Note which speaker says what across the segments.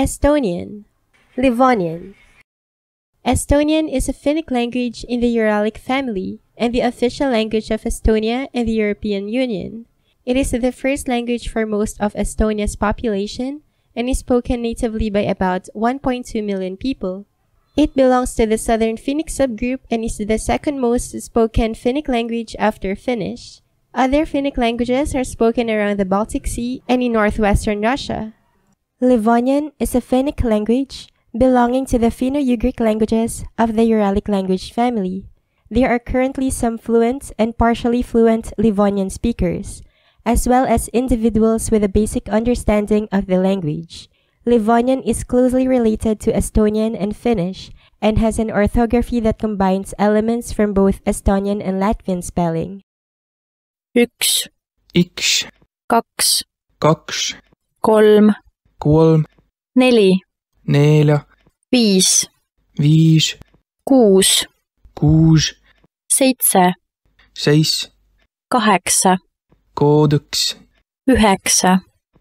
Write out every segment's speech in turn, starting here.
Speaker 1: Estonian. Livonian. Estonian is a Finnic language in the Uralic family and the official language of Estonia and the European Union. It is the first language for most of Estonia's population and is spoken natively by about 1.2 million people. It belongs to the Southern Finnic subgroup and is the second most spoken Finnic language after Finnish. Other Finnic languages are spoken around the Baltic Sea and in northwestern Russia. Livonian is a Finnic language belonging to the Finno-Ugric languages of the Uralic language family. There are currently some fluent and partially fluent Livonian speakers, as well as individuals with a basic understanding of the language. Livonian is closely related to Estonian and Finnish and has an orthography that combines elements from both Estonian and Latvian spelling.
Speaker 2: 1,
Speaker 3: 1,
Speaker 2: 2,
Speaker 3: 2,
Speaker 2: 3,
Speaker 3: 3,
Speaker 2: 4,
Speaker 3: 4,
Speaker 2: 5,
Speaker 3: 5,
Speaker 2: 6,
Speaker 3: 6,
Speaker 2: 7,
Speaker 3: 7,
Speaker 2: 8,
Speaker 3: 8,
Speaker 2: 9,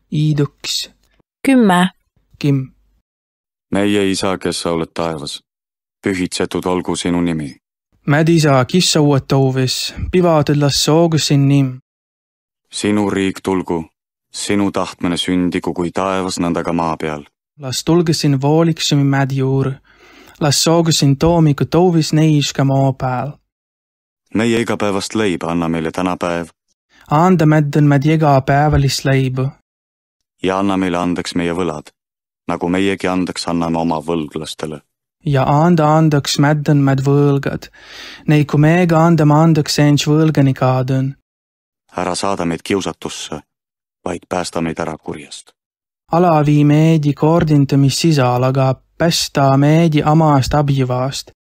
Speaker 3: 1,
Speaker 2: 10.
Speaker 3: 10.
Speaker 4: Meie isa, kes sa oled taevas, pühitsetud olgu sinu nimi.
Speaker 3: Mäd isa, kes sa oled taevas, pühitsetud soogu sin nim.
Speaker 4: Sinu riik tulgu, sinu tahtmine sündigu kui taevas nõnda ka maa peal.
Speaker 3: Las tulge sin vooliksumi mäd juur, las soogu sin toomiku toovis neis ka maa peal.
Speaker 4: Meie igapäevast leiba anna meile täna päev.
Speaker 3: Anda mädden mäd igapäevalist leiba.
Speaker 4: Ja anna meile andeks meie võlad, nagu meiegi andeks anname oma võlglastele.
Speaker 3: Ja anda andeks mädden mäd võlgad, neiku meega andame andeks enš võlgani kaadun.
Speaker 4: Ära saada meid kiusatusse, vaid päästa meid ära kurjast.
Speaker 3: Ala vii meedi koordinta mis sisal, aga päästa meedi amaast abivast.